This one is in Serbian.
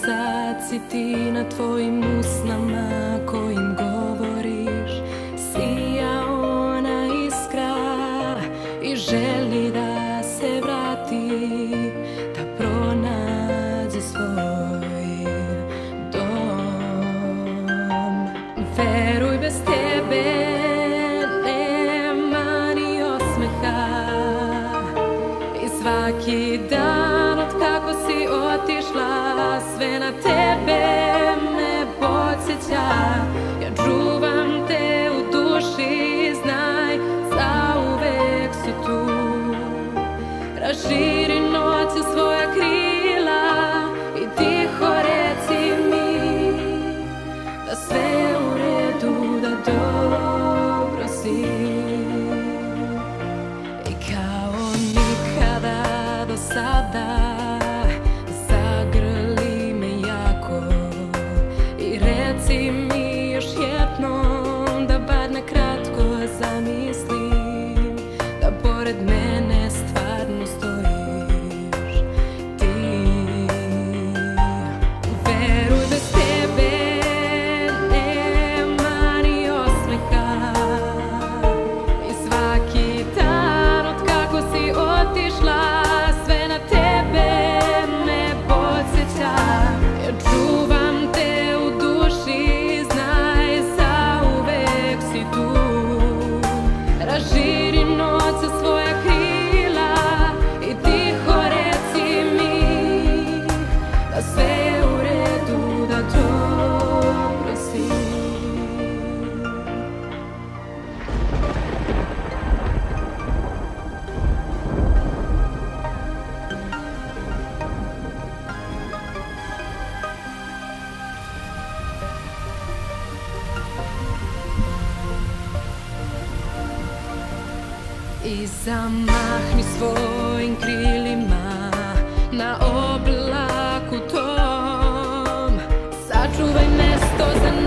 sad si ti na tvojim usnama kojim govoriš. Sija ona iskra i želi da se vrati, da pronađe svoj dom. Veruj, bez tebe nema ni osmeha i svaki dan od kako si otišla sve na tebe me podsjeća. Ja čuvam te u duši, znaj, zauvek si tu. Raširi noću svoja krila i tiho reci mi da sve je u redu, da dobro si. I kao nikada do sada zagrli me jako i reci mi još jednom da bar na kratko zamislim da pored mene stvarno stojiš ti. Veruj, bez tebe nema ni osmeha i svaki dan od kako si otišla sve na tebe me podsjeća. Ja čuvam te u duši, znaj, zauvek si tu. Raširi noću svoja krila i tiho reci mi da sve je u redu, da dobro si. I zamahni svojim krilima na oblaku tom, sačuvaj mesto za